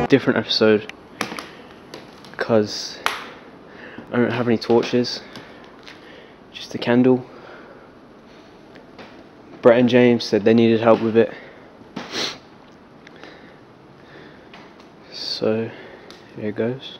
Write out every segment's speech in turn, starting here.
different episode because I don't have any torches, just a candle. Brett and James said they needed help with it, so here it goes.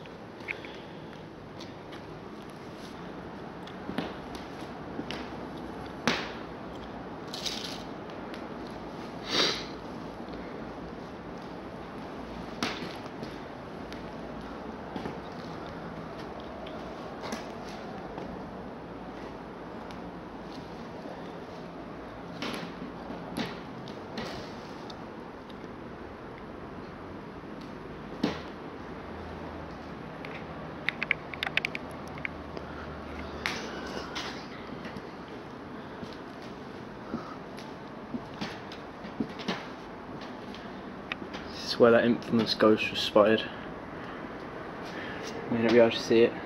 This is where that infamous ghost was spotted. You may not be able to see it.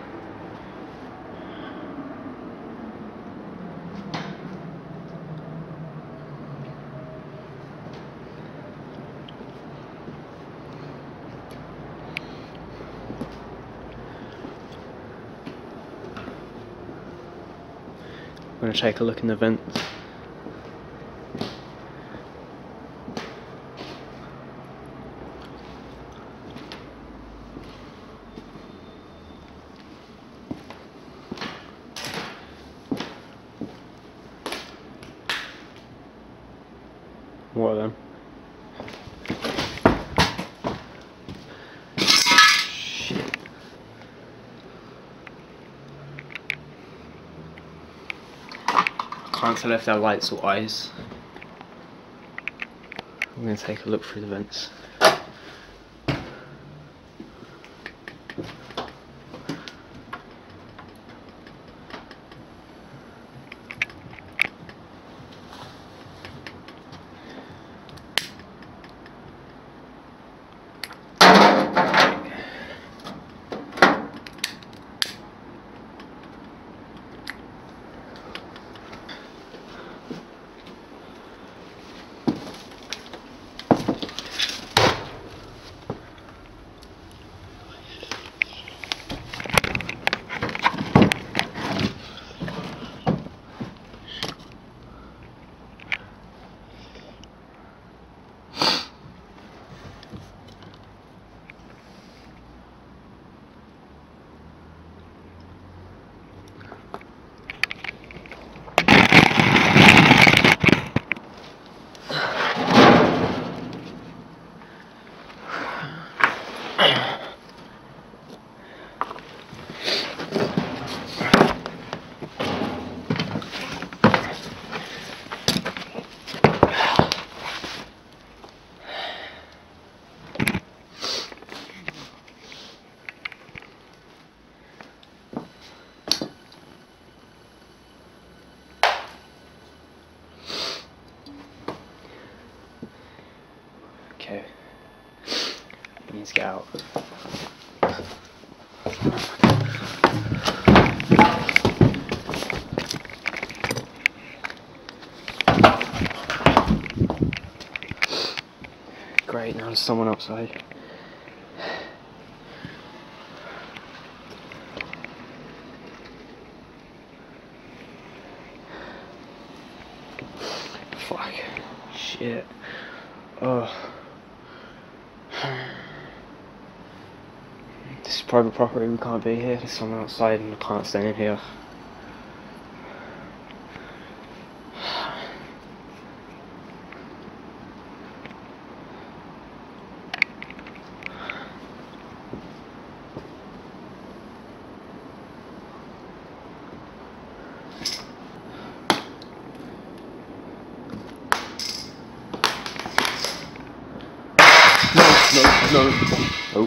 I'm going to take a look in the vents. What are them? Shit. Can't tell if they're lights or eyes. I'm going to take a look through the vents. Okay, he needs to get out. Great, now there's someone outside. Fuck. Shit. Oh. This is private property, we can't be here. There's someone outside and I can't stay in here. No. Oh.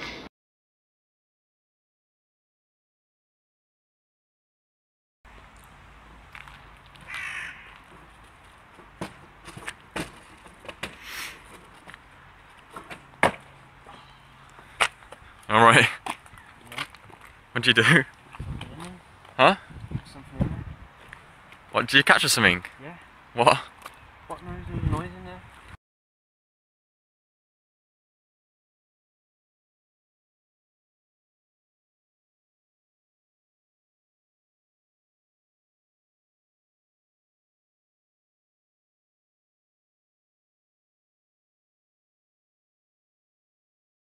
Alright. What'd you do? Huh? What, did you catch something? Yeah. What?